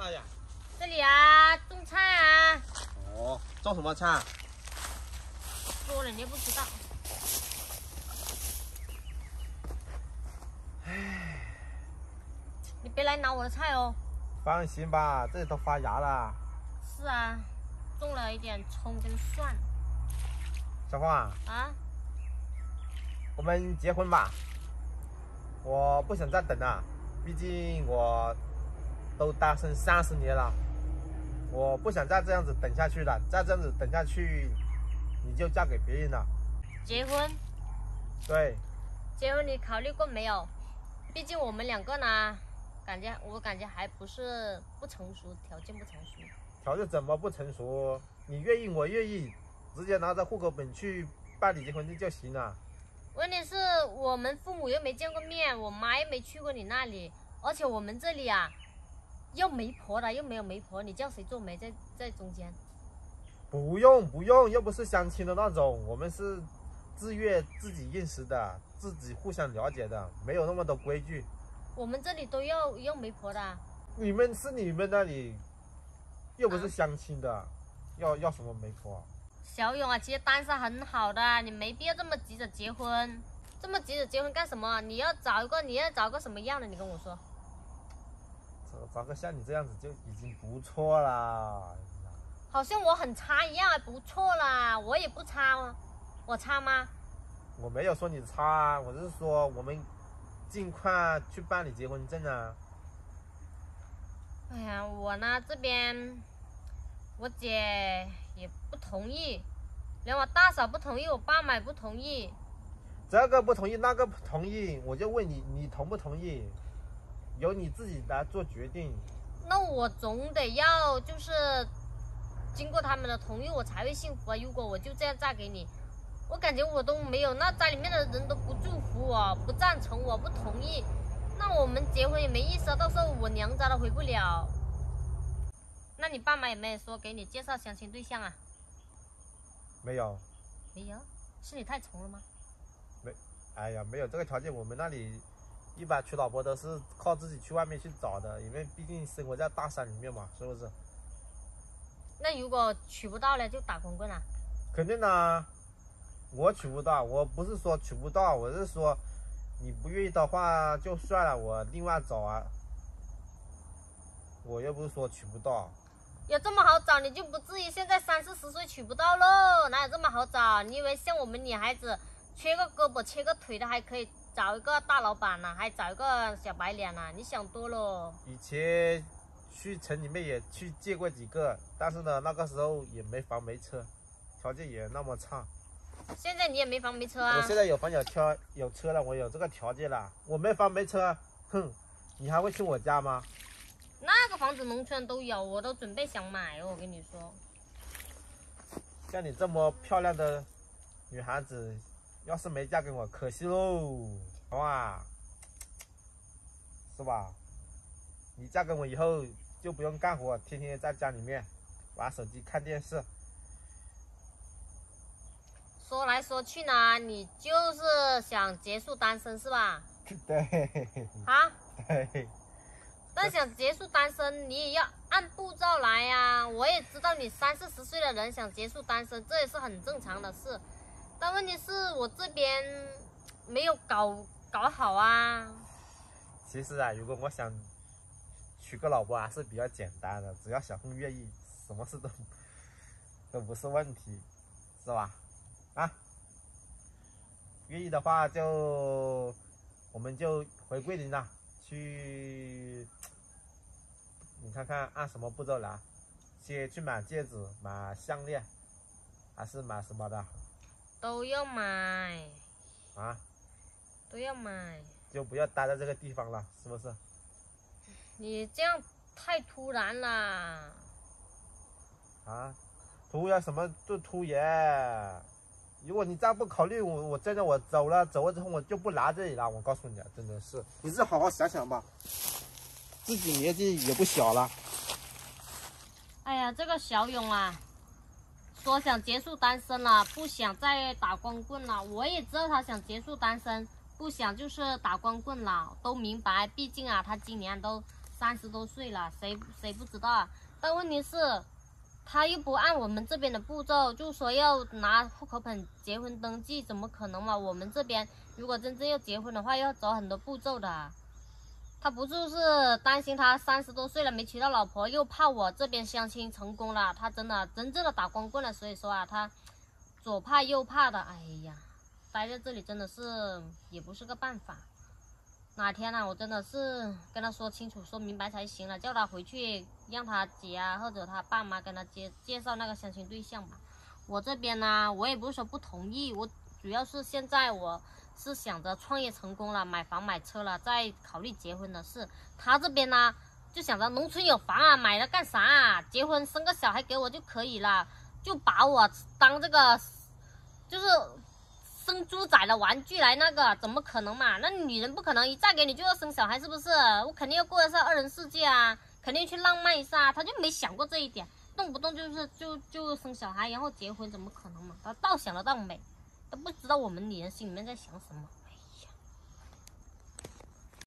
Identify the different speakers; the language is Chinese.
Speaker 1: 哪呀？
Speaker 2: 这里啊，种菜啊。
Speaker 1: 哦，种什么菜？
Speaker 2: 说了你也不知道。唉，你别来拿我的菜哦。
Speaker 1: 放心吧，这里都发芽了。
Speaker 2: 是啊，种了一点葱跟蒜。
Speaker 1: 小凤啊，我们结婚吧。我不想再等了，毕竟我都单身30年了，我不想再这样子等下去了。再这样子等下去，你就嫁给别人了。
Speaker 2: 结婚？
Speaker 1: 对。
Speaker 2: 结婚你考虑过没有？毕竟我们两个呢，我感觉还不是不成熟，条件不成熟。
Speaker 1: 条件怎么不成熟？你愿意，我愿意，直接拿着户口本去办理结婚证就行了。
Speaker 2: 问题是我们父母又没见过面，我妈又没去过你那里，而且我们这里啊，又媒婆了，又没有媒婆，你叫谁做媒在中间？
Speaker 1: 不用，又不是相亲的那种，我们是自愿自己认识的，自己互相了解的，没有那么多规矩。
Speaker 2: 我们这里都要媒婆的。
Speaker 1: 你们那里，又不是相亲的，要什么媒婆？
Speaker 2: 小勇啊，其实单身很好的，你没必要这么急着结婚。这么急着结婚干什么？你要找个什么样的？你跟我说。
Speaker 1: 找个像你这样子就已经不错啦。
Speaker 2: 好像我很差一样，不错啦，我也不差啊，我差吗？
Speaker 1: 我没有说你差，我是说我们尽快去办理结婚证啊。
Speaker 2: 哎呀，我呢这边，我姐也不同意，连我大嫂不同意，我爸妈也不同意。
Speaker 1: 这个不同意，那个不同意，我就问你，你同不同意？由你自己来做决定。
Speaker 2: 那我总得要就是经过他们的同意，我才会幸福啊！如果我就这样嫁给你，我感觉我都没有，那家里面的人都不祝福我，不赞成我，不同意，那我们结婚也没意思啊！到时候我娘家都回不了。那你爸妈有没有说给你介绍相亲对象啊？
Speaker 1: 没有。
Speaker 2: 没有？是你太穷了吗？
Speaker 1: 没，哎呀，没有这个条件，我们那里一般娶老婆都是靠自己去外面去找的，因为毕竟生活在大山里面嘛，是不是？
Speaker 2: 那如果娶不到了，就打光棍啊？
Speaker 1: 肯定的，我娶不到，我不是说娶不到，我是说你不愿意的话就算了，我另外找啊。我又不是说娶不到。
Speaker 2: 有这么好找，你就不至于现在30、40岁娶不到喽？哪有这么好找？你以为像我们女孩子，缺个胳膊缺个腿的还可以找一个大老板呢，还找一个小白脸呢？你想多了。
Speaker 1: 以前去城里面也去见过几个，但是呢，那个时候也没房没车，条件也那么差。
Speaker 2: 现在你也没房没车啊？
Speaker 1: 我现在有房有车了，我有这个条件了。我没房没车，哼，你还会去我家吗？
Speaker 2: 那个房子农村都有，我都准备想买哦。我跟你说，
Speaker 1: 像你这么漂亮的女孩子，要是没嫁给我，可惜喽，好吧？是吧？你嫁给我以后就不用干活，天天在家里面玩手机看电视。
Speaker 2: 说来说去呢，你就是想结束单身是吧？
Speaker 1: 对。
Speaker 2: 啊？
Speaker 1: 对。
Speaker 2: 但想结束单身，你也要按步骤来呀。我也知道你30、40岁的人想结束单身，这也是很正常的事。但问题是我这边没有搞好啊。
Speaker 1: 其实啊，如果我想娶个老婆还是比较简单的，只要小凤愿意，什么事都不是问题，是吧？啊，愿意的话我们就回桂林了，去。你看看按什么步骤来？先去买戒指、买项链，还是买什么的？
Speaker 2: 都要买
Speaker 1: 啊？
Speaker 2: 都要买，
Speaker 1: 就不要待在这个地方了，是不是？
Speaker 2: 你这样太突然了。
Speaker 1: 啊？突然什么就突然？如果你再不考虑我真的我走了之后我就不来这里了，我告诉你，真的是，你是好好想想吧。自己年纪也不小了。
Speaker 2: 哎呀，这个小勇啊，说想结束单身了，不想再打光棍了。我也知道他想结束单身，不想就是打光棍了，都明白。毕竟啊，他今年都 30多岁了，谁不知道啊？但问题是，他又不按我们这边的步骤，就说要拿户口本结婚登记，怎么可能嘛？我们这边如果真正要结婚的话，要走很多步骤的。他不就是担心他30多岁了没娶到老婆，又怕我这边相亲成功了，他真正的打光棍了。所以说啊，他左怕右怕的，哎呀，待在这里真的是也不是个办法。哪天呢，我真的是跟他说清楚、说明白才行了，叫他回去让他姐啊或者他爸妈跟他介绍那个相亲对象吧。我这边呢，我也不是说不同意，我主要是现在我是想着创业成功了，买房买车了，再考虑结婚的事。他这边呢，就想着农村有房啊，买了干啥啊？结婚生个小孩给我就可以了，就把我当这个就是生猪仔的玩具来那个，怎么可能嘛？那女人不可能一嫁给你就要生小孩，是不是？我肯定要过的是2人世界啊，肯定去浪漫一下。他就没想过这一点，动不动就生小孩，然后结婚，怎么可能嘛？他倒想得倒美，都不知道我们女人心里面在想什么。